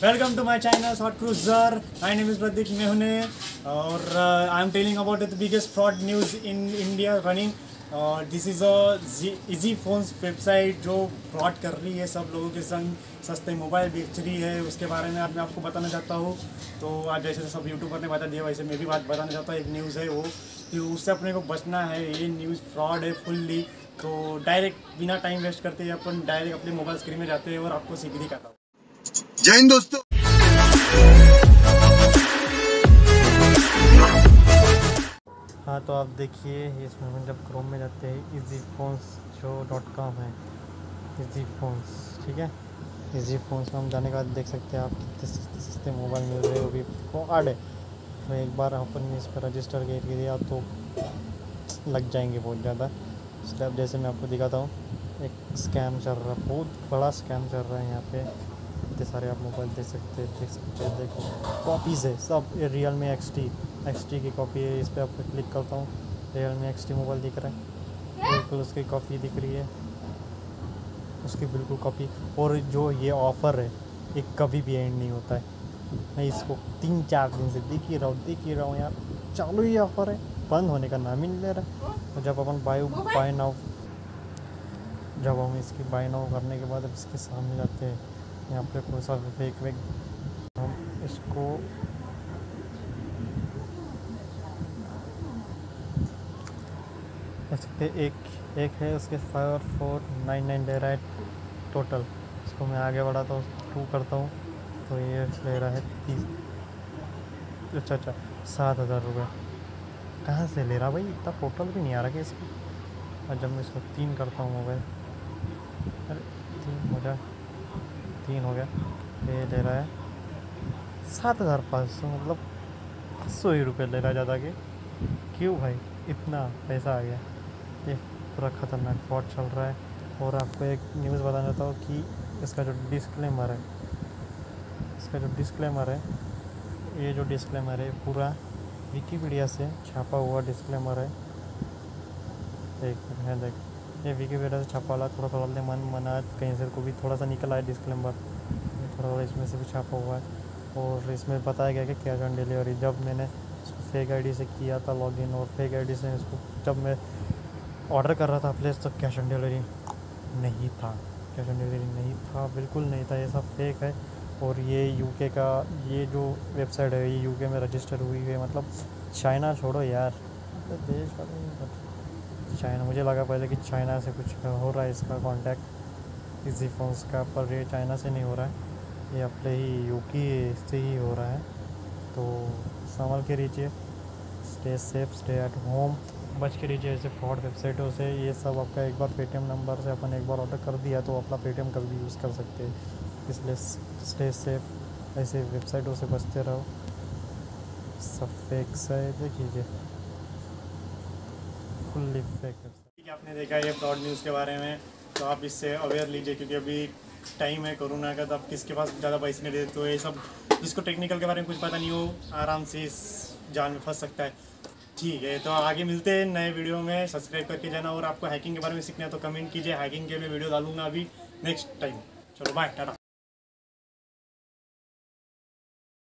Welcome to my channel short cruiser. My name is Prateek Mehune और I am telling about the biggest fraud news in India running. This is easy phones website जो fraud कर रही है सब लोगों के संग, सस्ते मोबाइल बेच रही है। उसके बारे में आज मैं आपको बताना चाहता हूँ। तो आज जैसे सब यूट्यूबर ने बता दिया वैसे मैं भी बात बताना चाहता हूँ। एक न्यूज़ है वो कि उससे अपने को बचना है। ये न्यूज़ फ्रॉड है फुल्ली। तो डायरेक्ट बिना टाइम वेस्ट करते अपन डायरेक्ट अपने मोबाइल स्क्रीन में जाते हैं और आपको सीख दिखाता हूँ। जय हिंद दोस्तों। हाँ, तो आप देखिए इसमें हम जब क्रोम में जाते हैं easyphones.com है, इजी फोन्स, ठीक है। इजी फोन्स में हम जाने के बाद देख सकते हैं आप कितने सस्ते सस्ते मोबाइल मिल रहे हैं, वो भी फ्रॉड है। तो एक बार अपन इस पर रजिस्टर कर दिया तो लग जाएंगे बहुत ज़्यादा। इसलिए अब जैसे मैं आपको दिखाता हूँ, एक स्कैम चल रहा है, बहुत बड़ा स्कैम चल रहा है यहाँ पे। इतने सारे आप मोबाइल देख सकते हैं, देखो कॉपीज़ है सब। ये Realme XT की कॉपी है। इस पर आप क्लिक करता हूँ, Realme XT मोबाइल दिख रहा है, बिल्कुल उसकी कॉपी दिख रही है, उसकी बिल्कुल कॉपी। और जो ये ऑफ़र है ये कभी भी एंड नहीं होता है। मैं इसको 3-4 दिन से देख ही रहा हूँ यार, चालू ही ऑफ़र है, बंद होने का नाम ही नहीं ले रहा। तो जब अपन बाय नाउ जब हम इसकी बाय नाउ करने के बाद अब इसके सामने जाते हैं, यहाँ पे कोई सा फेक हम इसको देख सकते। एक है उसके 5499 ले रहा है टोटल। इसको मैं आगे बढ़ाता हूँ, 2 करता हूँ तो ये ले रहा है 30। अच्छा 7,000 रुपये कहाँ से ले रहा भाई, इतना टोटल भी नहीं आ रहा कि इसको। और जब मैं इसको 3 करता हूँ मोबाइल, अरे 3 हो गया, ये ले रहा है 7,500, मतलब 100 ही रुपये ले रहा है ज़्यादा के। क्यों भाई इतना पैसा आ गया। ये पूरा ख़तरनाक फ्रॉड चल रहा है। और आपको एक न्यूज़ बताना चाहता हूँ कि इसका जो डिस्क्लेमर है, ये जो डिस्क्लेमर है पूरा विकीपीडिया से छापा हुआ डिस्क्लेमर है। देख ये विकीपीडिया से छापा वाला थोड़ा मन मना कहीं से को भी थोड़ा सा निकला है डिस्क्लेमर, थोड़ा इसमें से भी छापा हुआ है। और इसमें बताया गया कि कैश ऑन डिलीवरी, जब मैंने इसको फेक आईडी से किया था लॉगिन और फेक आईडी से इसको जब मैं ऑर्डर कर रहा था प्लेस, तो कैश ऑन डिलीवरी नहीं था, बिल्कुल नहीं था, ये सब फेक है। और ये यूके का ये जो वेबसाइट है ये यूके में रजिस्टर हुई है। मतलब चाइना छोड़ो यार, देश का चाइना, मुझे लगा पहले कि चाइना से कुछ हो रहा है इसका कॉन्टैक्ट इजी फोन्स का, पर ये चाइना से नहीं हो रहा है, ये अपने ही यूके से ही हो रहा है। तो संभल के रहिए, stay safe, stay at home, बच के रहिए ऐसे फ्रॉड वेबसाइटों से। ये सब आपका एक बार पेटीएम नंबर से अपन एक बार ऑर्डर कर दिया तो अपना पेटीएम कभी भी यूज़ कर सकते हैं। इसलिए स्टे सेफ, ऐसे वेबसाइटों से बचते रहो। सब फेक है, देखिए फुल्ली फेक वेबसाइट। आपने देखा ये फ्रॉड न्यूज़ के बारे में, तो आप इससे अवेयर लीजिए क्योंकि अभी टाइम है कोरोना का, तो आप किसके पास ज़्यादा पैसे नहीं देते। तो ये सब जिसको टेक्निकल के बारे में कुछ पता नहीं हो आराम से इस जाल में फंस सकता है। ठीक है, तो आगे मिलते हैं नए वीडियो में। सब्सक्राइब करके जाना। और आपको हैकिंग के बारे में सीखना है तो कमेंट कीजिए, हैकिंग के मैं वीडियो डालूंगा अभी नेक्स्ट टाइम। चलो बाय, टाटा।